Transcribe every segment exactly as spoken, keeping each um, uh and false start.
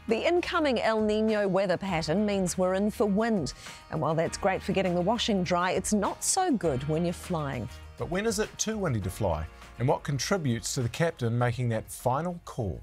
The incoming El Nino weather pattern means we're in for wind. And while that's great for getting the washing dry, it's not so good when you're flying. But when is it too windy to fly? And what contributes to the captain making that final call?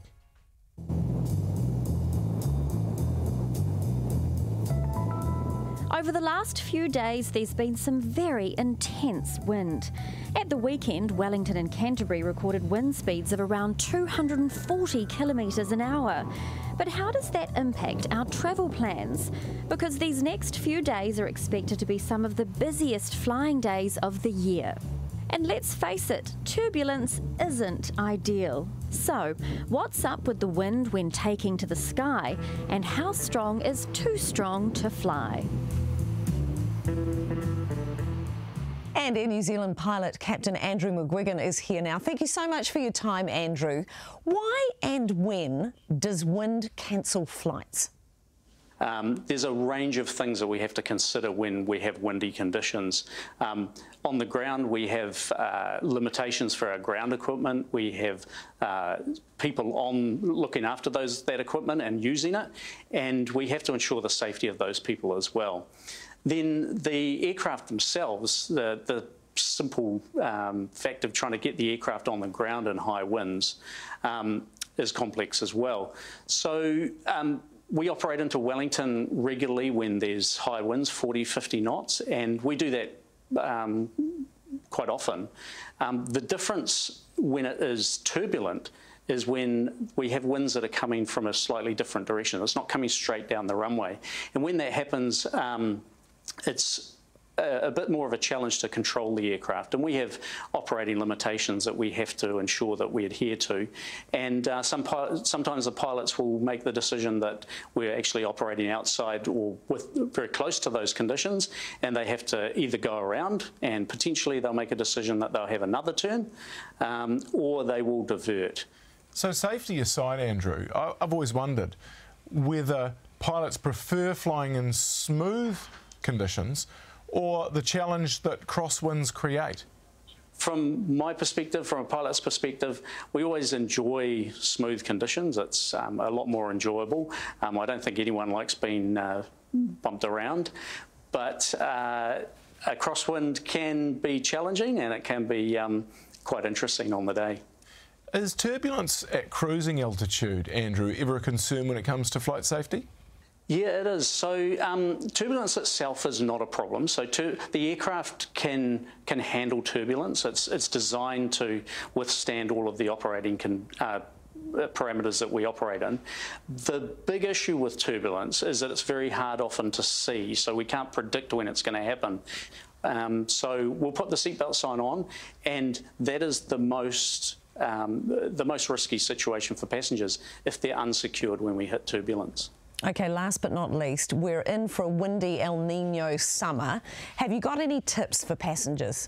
Over the last few days, there's been some very intense wind. At the weekend, Wellington and Canterbury recorded wind speeds of around two hundred forty kilometres an hour. But how does that impact our travel plans? Because these next few days are expected to be some of the busiest flying days of the year. And let's face it, turbulence isn't ideal. So, what's up with the wind when taking to the sky, and how strong is too strong to fly? And Air New Zealand pilot Captain Andrew McGuigan is here now. Thank you so much for your time, Andrew. Why and when does wind cancel flights? Um, there's a range of things that we have to consider when we have windy conditions. Um, on the ground, we have uh, limitations for our ground equipment. We have uh, people on looking after those that equipment and using it, and we have to ensure the safety of those people as well. Then the aircraft themselves, the, the simple um, fact of trying to get the aircraft on the ground in high winds um, is complex as well. So um, we operate into Wellington regularly when there's high winds, forty, fifty knots, and we do that um, quite often. Um, the difference when it is turbulent is when we have winds that are coming from a slightly different direction. It's not coming straight down the runway. And when that happens, um, it's a, a bit more of a challenge to control the aircraft, and we have operating limitations that we have to ensure that we adhere to. And uh, some sometimes the pilots will make the decision that we're actually operating outside or with very close to those conditions, and they have to either go around, and potentially they'll make a decision that they'll have another turn, um, or they will divert. So safety aside, Andrew, I've always wondered whether pilots prefer flying in smooth conditions or the challenge that crosswinds create. From my perspective, from a pilot's perspective, we always enjoy smooth conditions. It's um, a lot more enjoyable. Um, I don't think anyone likes being uh, bumped around, but uh, a crosswind can be challenging, and it can be um, quite interesting on the day. Is turbulence at cruising altitude, Andrew, ever a concern when it comes to flight safety? Yeah, it is. So um, turbulence itself is not a problem. So to, the aircraft can can handle turbulence. It's it's designed to withstand all of the operating con, uh, parameters that we operate in. The big issue with turbulence is that it's very hard often to see, so we can't predict when it's going to happen. Um, so we'll put the seatbelt sign on, and that is the most um, the most risky situation for passengers if they're unsecured when we hit turbulence. Okay, last but not least, we're in for a windy El Nino summer. Have you got any tips for passengers?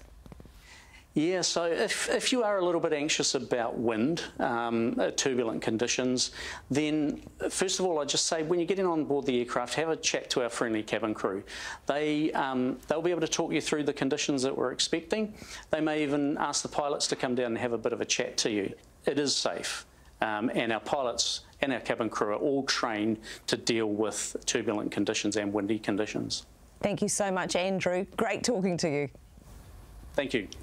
Yeah, so if, if you are a little bit anxious about wind, um, turbulent conditions, then first of all, I'd just say when you're getting on board the aircraft, have a chat to our friendly cabin crew. They, um, they'll be able to talk you through the conditions that we're expecting. They may even ask the pilots to come down and have a bit of a chat to you. It is safe. Um, and our pilots and our cabin crew are all trained to deal with turbulent conditions and windy conditions. Thank you so much, Andrew. Great talking to you. Thank you.